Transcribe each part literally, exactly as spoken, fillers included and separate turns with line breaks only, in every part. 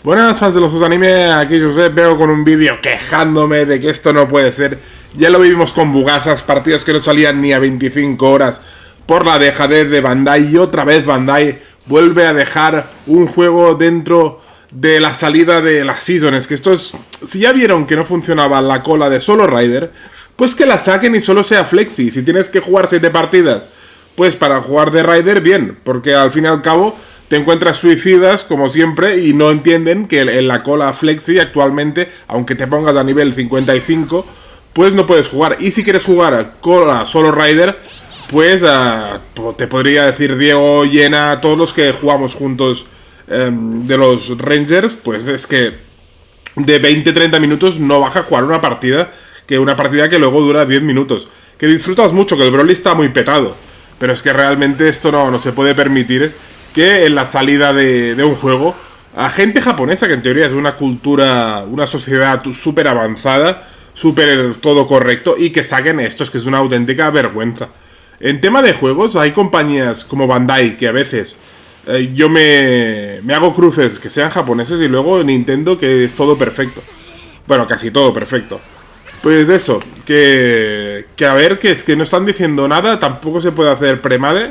Buenas fans de los juegos de anime, aquí Josep, veo con un vídeo quejándome de que esto no puede ser. Ya lo vivimos con Bugasas, partidos que no salían ni a veinticinco horas por la dejadez de Bandai, y otra vez Bandai vuelve a dejar un juego dentro de la salida de las seasons. Que esto es, si ya vieron que no funcionaba la cola de Solo Rider, pues que la saquen y solo sea flexi. Si tienes que jugar siete partidas, pues para jugar de Rider, bien, porque al fin y al cabo te encuentras suicidas, como siempre, y no entienden que en la cola flexi actualmente, aunque te pongas a nivel cincuenta y cinco, pues no puedes jugar. Y si quieres jugar a cola Solo Rider, pues uh, te podría decir Diego, Yena, todos los que jugamos juntos um, de los Rangers, pues es que de veinte a treinta minutos no baja a jugar una partida, que una partida que luego dura diez minutos. Que disfrutas mucho, que el Broly está muy petado, pero es que realmente esto no, no se puede permitir que en la salida de, de un juego a gente japonesa, que en teoría es una cultura, una sociedad súper avanzada, súper todo correcto, y que saquen esto, es que es una auténtica vergüenza. En tema de juegos, hay compañías como Bandai que a veces eh, yo me, me hago cruces que sean japoneses, y luego Nintendo que es todo perfecto. Bueno, casi todo perfecto. Pues eso, que, que a ver, que es que no están diciendo nada, tampoco se puede hacer premade.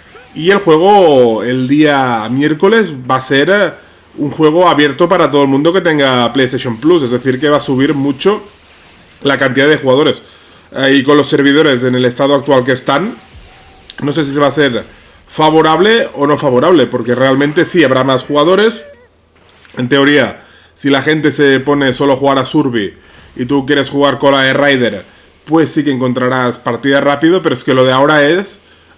Y el juego, el día miércoles, va a ser un juego abierto para todo el mundo que tenga PlayStation Plus. Es decir, que va a subir mucho la cantidad de jugadores. Eh, y con los servidores en el estado actual que están, no sé si se va a ser favorable o no favorable, porque realmente sí, habrá más jugadores. En teoría, si la gente se pone solo a jugar a Survey y tú quieres jugar cola de Rider, pues sí que encontrarás partida rápido, pero es que lo de ahora es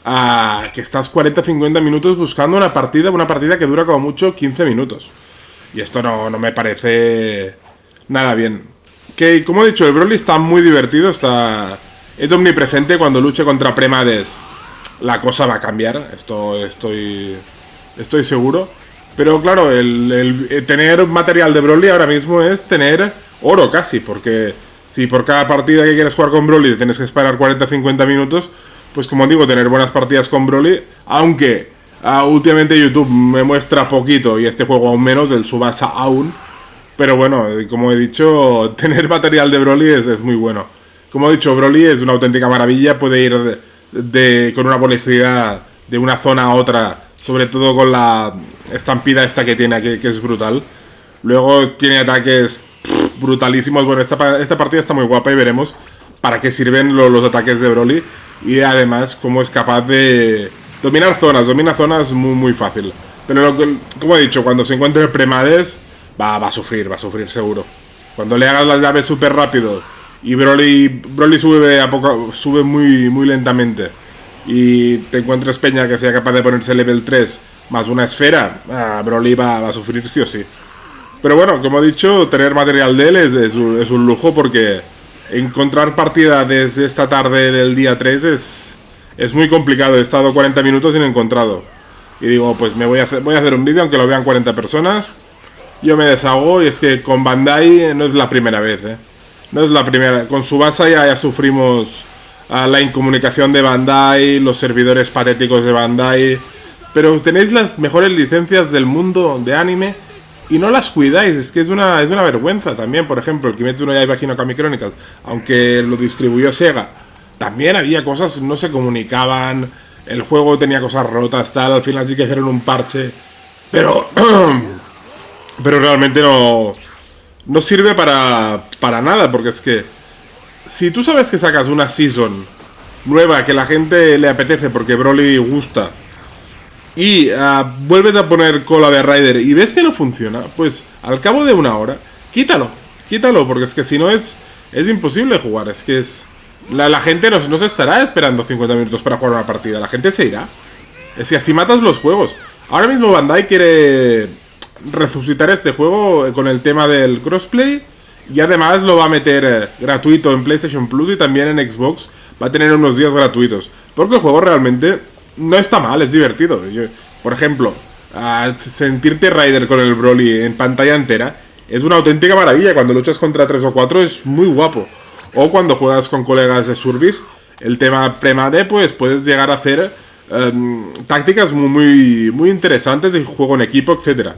Uh, que estás cuarenta a cincuenta minutos buscando una partida, una partida que dura como mucho quince minutos. Y esto no, no me parece nada bien. Que, como he dicho, el Broly está muy divertido, está es omnipresente. Cuando luche contra Premades, la cosa va a cambiar, esto estoy, estoy seguro. Pero claro, el, el, el tener material de Broly ahora mismo es tener oro casi, porque si por cada partida que quieres jugar con Broly tienes que esperar cuarenta a cincuenta minutos, pues como digo, tener buenas partidas con Broly, aunque uh, últimamente YouTube me muestra poquito y este juego aún menos, el Tsubasa aún. Pero bueno, como he dicho, tener material de Broly es, es muy bueno. Como he dicho, Broly es una auténtica maravilla, puede ir de, de, con una velocidad de una zona a otra, sobre todo con la estampida esta que tiene aquí, que es brutal. Luego tiene ataques pff, brutalísimos. Bueno, esta, esta partida está muy guapa y veremos para qué sirven lo, los ataques de Broly. Y además, cómo es capaz de dominar zonas, domina zonas muy, muy fácil. Pero lo que, como he dicho, cuando se encuentre Premades, va, va a sufrir, va a sufrir seguro. Cuando le hagas las llaves súper rápido y Broly, Broly sube, a poco, sube muy, muy lentamente, y te encuentres peña que sea capaz de ponerse level tres más una esfera, ah, Broly va, va a sufrir sí o sí. Pero bueno, como he dicho, tener material de él es, es, un, es un lujo, porque encontrar partida desde esta tarde del día tres es, es muy complicado. He estado cuarenta minutos sin encontrado. Y digo, pues me voy a hacer, voy a hacer un vídeo aunque lo vean cuarenta personas. Yo me deshago, y es que con Bandai no es la primera vez, ¿eh? No es la primera. Con Tsubasa ya, ya sufrimos uh, la incomunicación de Bandai, los servidores patéticos de Bandai. Pero tenéis las mejores licencias del mundo de anime y no las cuidáis, es que es una, es una vergüenza también. Por ejemplo, el Kimetsu no Yaiba Hino Kami Chronicles, aunque lo distribuyó Sega, también había cosas, no se comunicaban, el juego tenía cosas rotas, tal, al final sí que hicieron un parche, pero pero realmente no, no sirve para, para nada, porque es que si tú sabes que sacas una season nueva que la gente le apetece porque Broly gusta, y uh, vuelves a poner cola de Rider y ves que no funciona, pues al cabo de una hora, quítalo, quítalo, porque es que si no es, es imposible jugar. Es que es la, la gente no, no se estará esperando cincuenta minutos para jugar una partida, la gente se irá. Es que así matas los juegos. Ahora mismo Bandai quiere resucitar este juego con el tema del crossplay, y además lo va a meter eh, gratuito en PlayStation Plus, y también en Xbox va a tener unos días gratuitos, porque el juego realmente no está mal, es divertido. Yo, por ejemplo, uh, sentirte Rider con el Broly en pantalla entera es una auténtica maravilla. Cuando luchas contra tres o cuatro es muy guapo. O cuando juegas con colegas de Survis, el tema Premade, pues puedes llegar a hacer um, tácticas muy, muy, muy interesantes de juego en equipo, etcétera.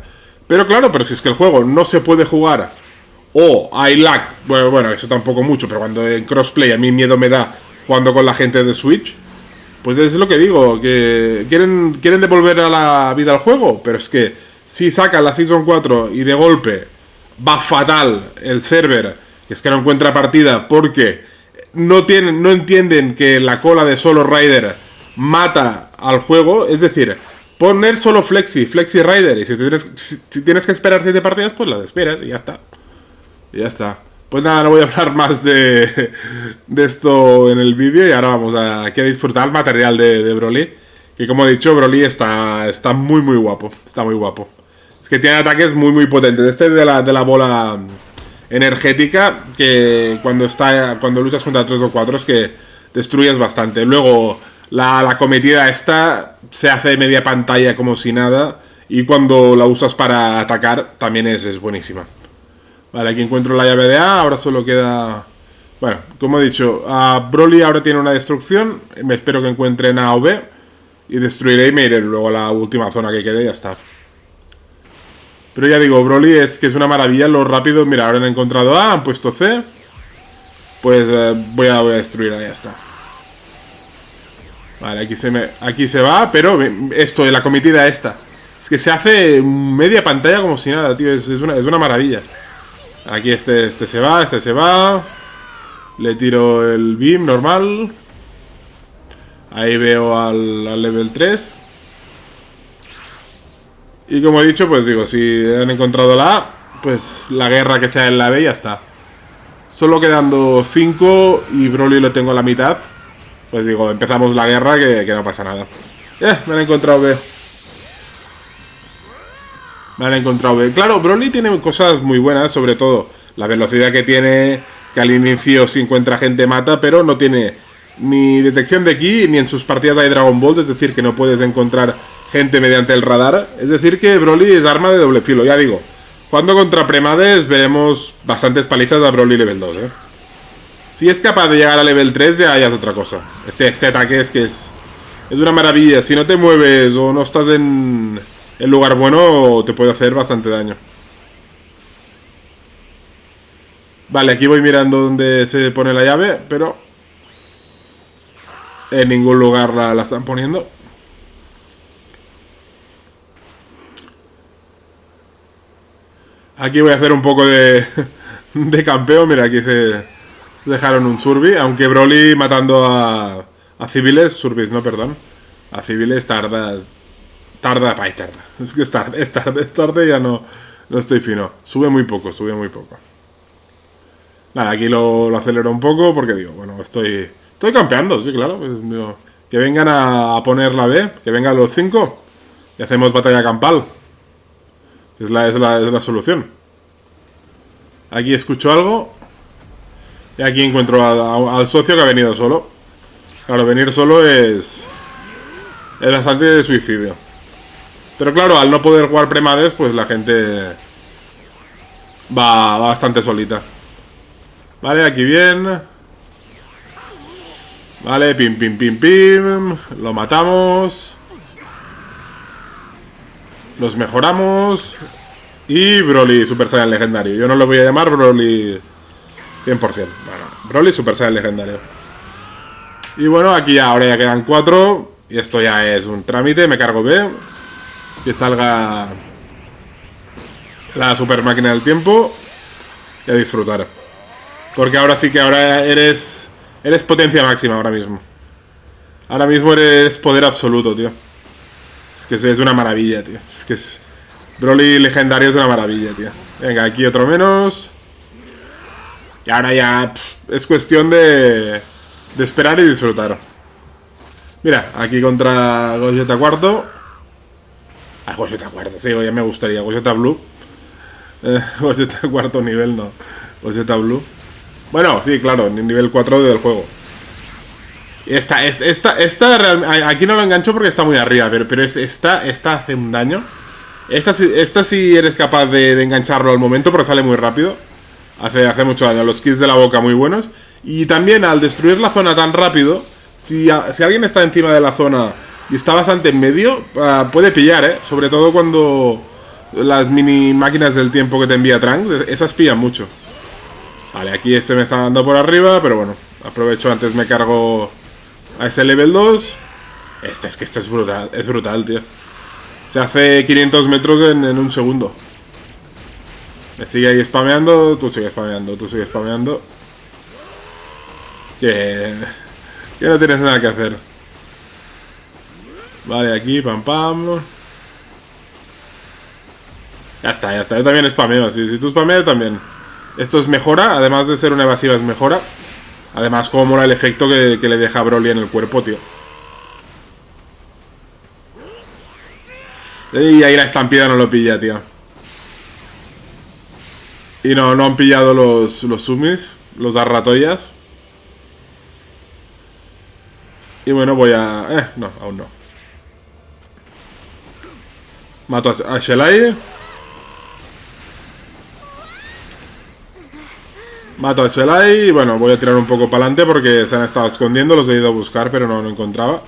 Pero claro, pero si es que el juego no se puede jugar o hay lag, bueno, bueno, eso tampoco mucho, pero cuando en crossplay a mí miedo me da jugando con la gente de Switch, pues es lo que digo, que quieren, quieren devolver a la vida al juego, pero es que si sacan la Season cuatro y de golpe va fatal el server, que es que no encuentra partida porque no, tienen, no entienden que la cola de Solo Rider mata al juego, es decir, poner solo Flexi, Flexi Rider, y si tienes, si, si tienes que esperar siete partidas, pues las esperas y ya está. Y ya está. Pues nada, no voy a hablar más de, de esto en el vídeo y ahora vamos a, aquí a disfrutar el material de, de Broly. Que como he dicho, Broly está, está muy muy guapo, está muy guapo. Es que tiene ataques muy muy potentes. Este de la, de la bola energética, que cuando está cuando luchas contra tres o cuatro es que destruyes bastante. Luego la, la cometida esta se hace de media pantalla como si nada, y cuando la usas para atacar también es, es buenísima. Vale, aquí encuentro la llave de A, ahora solo queda... Bueno, como he dicho, uh, Broly ahora tiene una destrucción, me espero que encuentren A o B, y destruiré y me iré luego a la última zona que quede y ya está. Pero ya digo, Broly es que es una maravilla lo rápido. Mira, ahora han encontrado A, han puesto C, pues uh, voy, a, voy a destruir, ya está. Vale, aquí se, me, aquí se va, pero esto de la cometida esta, es que se hace media pantalla como si nada, tío, es, es, una, es una maravilla. Aquí este, este se va, este se va. Le tiro el beam normal. Ahí veo al, al level tres. Y como he dicho, pues digo, si han encontrado la A, pues la guerra que sea en la B y ya está. Solo quedando cinco y Broly lo tengo a la mitad. Pues digo, empezamos la guerra que, que no pasa nada. Eh, me han encontrado B. Me han encontrado B. Claro, Broly tiene cosas muy buenas, sobre todo la velocidad que tiene, que al inicio si encuentra gente mata, pero no tiene ni detección de ki, ni en sus partidas hay Dragon Ball, es decir, que no puedes encontrar gente mediante el radar. Es decir, que Broly es arma de doble filo, ya digo. Jugando contra Premades veremos bastantes palizas a Broly level dos, ¿eh? Si es capaz de llegar a level tres, ya, ya es otra cosa. Este, este ataque es que es, es una maravilla. Si no te mueves o no estás en el lugar bueno, te puede hacer bastante daño. Vale, aquí voy mirando dónde se pone la llave, pero en ningún lugar la, la están poniendo. Aquí voy a hacer un poco de, de campeo. Mira, aquí se, se dejaron un Surbi, aunque Broly matando a, a civiles, Surbis, no, perdón, a civiles tarda... Tarda, ay, tarda. Es que es tarde, es tarde, es tarde, ya no, no estoy fino. Sube muy poco, sube muy poco. Nada, aquí lo, lo acelero un poco porque digo, bueno, estoy estoy campeando, sí, claro. Pues, digo, que vengan a, a poner la B, que vengan los cinco y hacemos batalla campal. Es la, es la, es la solución. Aquí escucho algo y aquí encuentro al, al socio que ha venido solo. Claro, venir solo es, es bastante de suicidio. Pero claro, al no poder jugar Premades, pues la gente va, va bastante solita. Vale, aquí bien. Vale, pim, pim, pim, pim. Lo matamos. Los mejoramos. Y Broly Super Saiyan legendario. Yo no lo voy a llamar Broly cien por cien. Bueno, Broly Super Saiyan legendario. Y bueno, aquí ya, ahora ya quedan cuatro. Y esto ya es un trámite. Me cargo B. Que salga la super máquina del tiempo y a disfrutar. Porque ahora sí que ahora eres eres potencia máxima ahora mismo. Ahora mismo eres poder absoluto, tío. Es que es una maravilla, tío. Es que es... Broly legendario es una maravilla, tío. Venga, aquí otro menos. Y ahora ya pff, es cuestión de, de esperar y disfrutar. Mira, aquí contra Gogeta cuarto. Ah, Gogeta cuarto, sí, ya me gustaría. Gogeta Blue. Eh, Gogeta cuarto nivel, no. Gogeta Blue. Bueno, sí, claro, nivel cuatro del juego. Esta, esta, esta, esta aquí no lo engancho porque está muy arriba, pero, pero esta, esta hace un daño. Esta, esta sí eres capaz de, de engancharlo al momento porque sale muy rápido. Hace, hace mucho daño. Los kills de la boca muy buenos. Y también al destruir la zona tan rápido, si, a, si alguien está encima de la zona y está bastante en medio, uh, puede pillar, ¿eh? Sobre todo cuando las mini máquinas del tiempo que te envía Trunks, esas pillan mucho. Vale, aquí se me está dando por arriba, pero bueno, aprovecho antes, me cargo a ese level dos. Esto es que esto es brutal, es brutal, tío. Se hace quinientos metros en, en un segundo. Me sigue ahí spameando, tú sigues spameando, tú sigues spameando. Que, que no tienes nada que hacer. Vale, aquí, pam pam. Ya está, ya está, yo también spameo, si, si tú spameas también. Esto es mejora, además de ser una evasiva es mejora. Además, como mola el efecto que, que le deja a Broly en el cuerpo, tío. Y ahí la estampida no lo pilla, tío. Y no, no han pillado los, los sumis, los arratoyas. Y bueno, voy a... Eh, no, aún no. Mato a Shelai. Mato a Shelai y bueno, voy a tirar un poco para adelante porque se han estado escondiendo, los he ido a buscar pero no lo encontraba.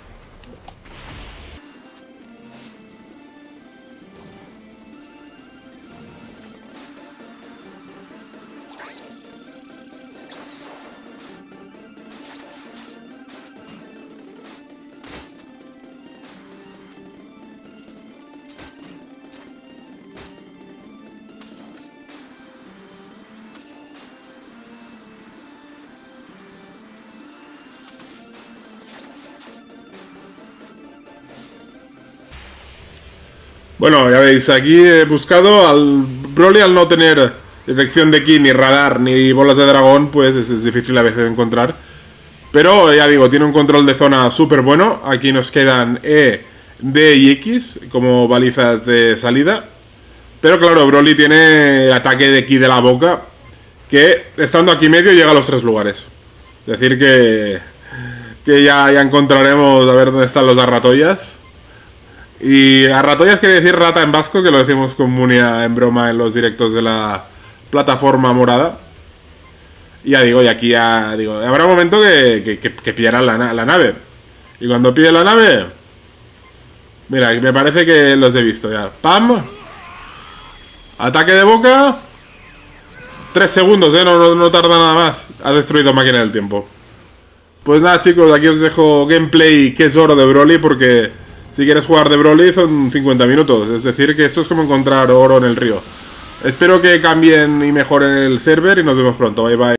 Bueno, ya veis, aquí he buscado al Broly, al no tener detección de ki, ni radar, ni bolas de dragón, pues es, es difícil a veces de encontrar. Pero ya digo, tiene un control de zona súper bueno. Aquí nos quedan E, D y X como balizas de salida. Pero claro, Broly tiene ataque de ki de la boca, que estando aquí medio llega a los tres lugares. Es decir que, que ya, ya encontraremos a ver dónde están los arratoyas. Y arratoyas quiere decir rata en vasco, que lo decimos con Munia en broma en los directos de la plataforma morada. Y ya digo, y aquí ya digo, habrá un momento que, que, que, que pillará la, la nave. Y cuando pille la nave... Mira, me parece que los he visto ya. ¡Pam! Ataque de boca. Tres segundos, eh, no, no, no tarda nada más. Ha destruido máquina del tiempo. Pues nada, chicos, aquí os dejo gameplay que es oro de Broly, porque... Si quieres jugar de Broly son cincuenta minutos, es decir que esto es como encontrar oro en el río. Espero que cambien y mejoren el server y nos vemos pronto, bye bye.